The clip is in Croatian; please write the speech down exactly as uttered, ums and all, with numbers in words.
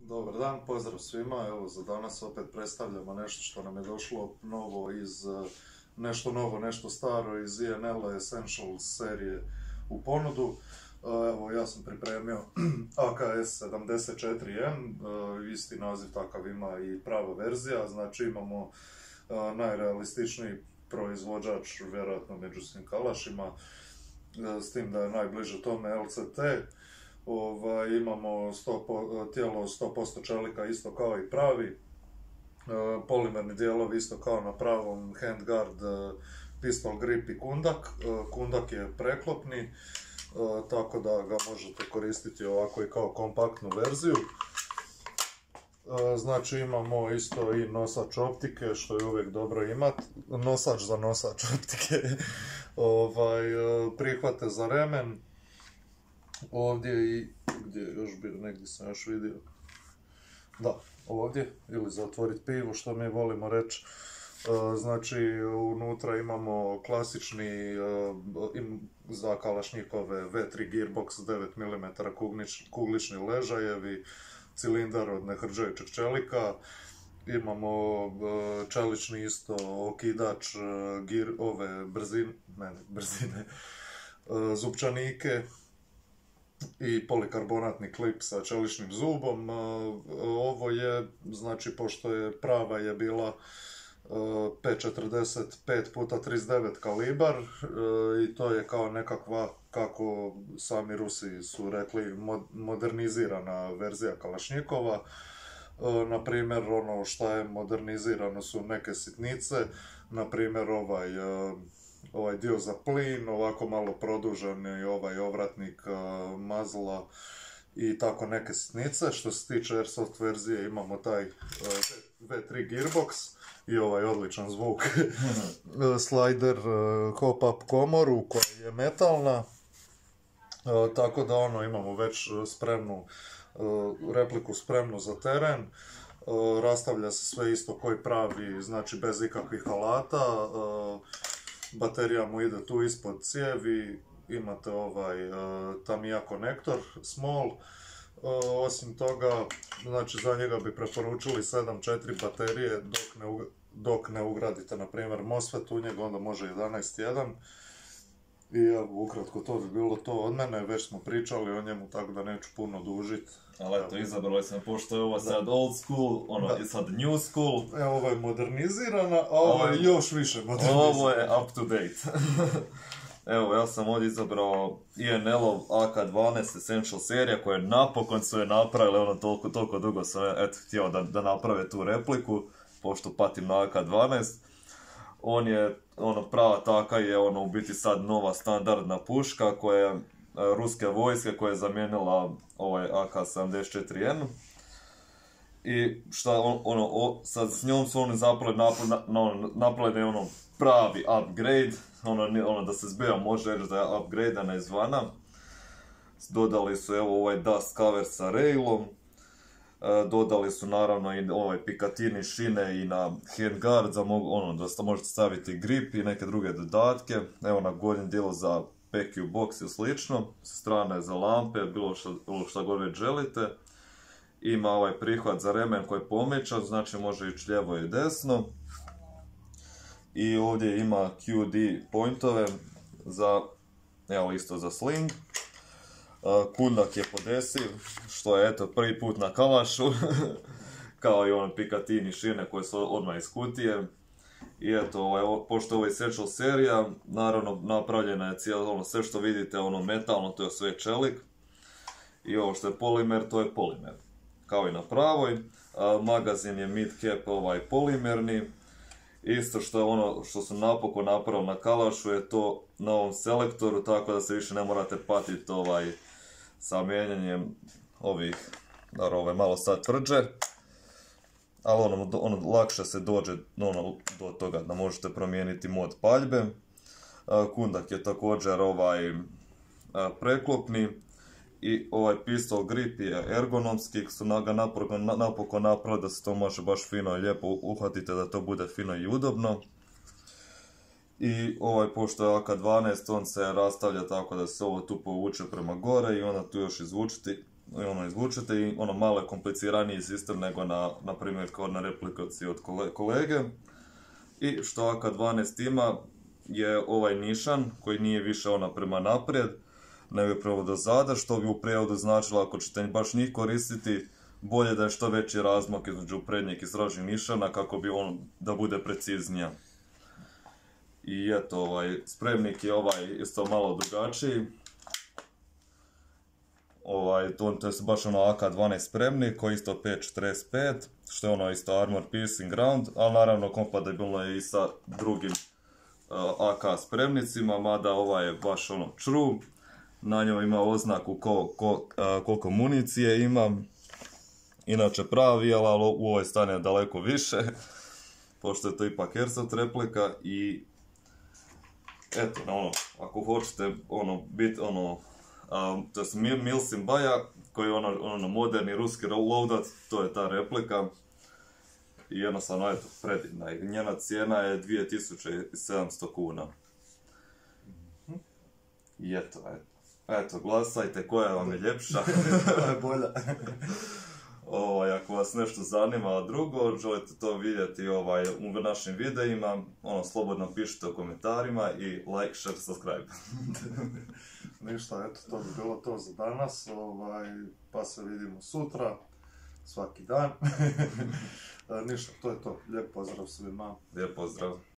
Dobar dan, pozdrav svima. Evo, za danas opet predstavljamo nešto što nam je došlo novo iz, nešto novo, nešto staro iz I N L Essentials serije u ponudu. Evo, ja sam pripremio A K S sedamdeset četiri M, isti naziv takav ima i prava verzija, znači imamo najrealističniji proizvođač vjerojatno među svim kalašima, s tim da je najbliže tome L C T. Ovaj, imamo sto po, tijelo sto posto čelika isto kao i pravi, e, polimerni dijelovi isto kao na pravom, handguard, e, pistol grip i kundak. E, kundak je preklopni, e, tako da ga možete koristiti ovako i kao kompaktnu verziju. E, znači imamo isto i nosač optike, što je uvijek dobro imati, nosač za nosač optike, ovaj, e, prihvate za remen. Ovdje i, gdje je još bio, negdje sam još vidio, da, ovdje, ili za otvoriti pivo, što mi volimo reći. E, znači, unutra imamo klasični, e, im, za kalašnjikove V tri Gearbox devet milimetara kuglič, kuglični ležajevi, cilindar od nehrđajućeg čelika, imamo e, čelični isto okidač, e, gir, ove brzine, ne, brzine, e, zupčanike, i polikarbonatni klip sa čeličnim zubom. Ovo je, znači, pošto je prava je bila pet četrdeset pet puta trideset devet kalibar i to je kao nekakva, kako sami Rusi su rekli, modernizirana verzija kalašnjikova. Na primjer, ono što je modernizirano su neke sitnice, na primjer ovaj ovaj dio za plin, ovako malo produžen i ovaj ovratnik uh, mazla i tako neke sitnice. Što se tiče Airsoft verzije imamo taj uh, V tri Gearbox i ovaj odličan zvuk. Slider uh, hop-up komoru koja je metalna, uh, tako da ono imamo već spremnu uh, repliku spremnu za teren. Uh, rastavlja se sve isto koji pravi, znači bez ikakvih alata. Uh, Baterija mu ide tu ispod cijevi, imate ovaj uh, Tamiya konektor small. Uh, osim toga, znači za njega bi preporučili sedam četiri baterije dok ne, dok ne ugradite na primjer MOSFET u njega, onda može jedanaest jedan. I evo, ukratko to bi bilo to od mene, već smo pričali o njemu, tako da neću puno dužiti. Ali eto, izabrali smo, pošto je ovo sad old school, ono je sad new school. E, ovo je modernizirana, a ovo je još više modernizirana. Ovo je up to date. Evo, ja sam ovdje izabrao I N L-ov A K dvanaest Essential serija, koja napokon su je napravili, ono toliko, toliko dugo sam eto, htio da, da naprave tu repliku, pošto patim na A K dvanaest. On je, ono, prava taka je, ono, u biti sad nova standardna puška koja je ruske vojske koja je zamijenila ovaj A K sedamdeset četiri M. I šta on, ono, o, sad s njom su oni zapravo napravili, napravili ono pravi upgrade, ono, ono da se zbija može reći da je upgradeana izvana. Dodali su evo ovaj dust cover sa railom, e, dodali su naravno i ovaj Picatinny šine i na handguard za mogu, ono, da možete staviti grip i neke druge dodatke. Evo na gornjem dijelu za P Q box i slično, sa strane za lampe, bilo šta, šta god već želite. Ima ovaj prihvat za remen koji je pomečan, znači može ići lijevo i desno. I ovdje ima Q D pointove za, evo isto za sling. Kundak je podesiv, što je eto prvi put na kalašu, kao i ono Picatinny šine koje su odmah iz kutije. I eto, ovaj, pošto ovo je Essential serija, naravno napravljena je cijelo, ono, sve što vidite, ono metalno, to je sve čelik. I ovo što je polimer, to je polimer. Kao i na pravoj. A, magazin je mid-cap ovaj polimerni. Isto što je ono što su napokon napravili na kalašu je to na ovom selektoru, tako da se više ne morate patiti ovaj, sa mijenjanjem ovih, naravno ove malo sad tvrđe. Ali ono, ono, lakše se dođe ono, do toga da možete promijeniti mod paljbe. Kundak je također ovaj preklopni i ovaj pistol grip je ergonomski, su ga napokon, napokon napravili da se to može baš fino i lijepo uhvatite, da to bude fino i udobno. I ovaj, pošto je A K dvanaest, on se rastavlja tako da se ovo tu povuče prema gore i onda tu još izvučiti ono, izvučete i ono malo je kompliciraniji sistem nego na, na primjer, kao na replikaciji od kolege. I što A K dvanaest ima je ovaj nišan koji nije više ona prema naprijed, nego je prvo do zada, što bi u prijevodu značilo ako ćete baš njih koristiti, bolje da je što veći razmak između prednjeg i sražnjeg nišana kako bi on da bude preciznija. I eto, ovaj, spremnik je ovaj isto malo drugačiji. Ovaj, to, to je baš ono A K dvanaest spremnik koji je isto pet četrdeset pet, što je ono isto armor piercing round, ali naravno kompatibilno je i sa drugim uh, A K spremnicima, mada ovaj je baš ono true. Na njoj ima oznaku ko, ko, uh, koliko municije ima. Inače pravi, ali u ovoj stane daleko više, pošto je to ipak airsoft replika i eto, ono, ako hoćete ono, biti ono, um, to je Milsim Baja, koji je ono, ono moderni ruski loadout, to je ta replika. I jednostavno, eto, predivna. I njena cijena je dvije tisuće sedamsto kuna. I eto, eto. Eto, glasajte koja vam je ljepša. Koja je bolja. Ovaj, ako vas nešto zanima, a drugo, želite to vidjeti ovaj, u našim videima, ono, slobodno pišite u komentarima i like, share, subscribe. Ništa, eto, to bi bilo to za danas, ovaj, pa se vidimo sutra, svaki dan. Ništa, to je to. Lijep pozdrav svima. Lijep pozdrav.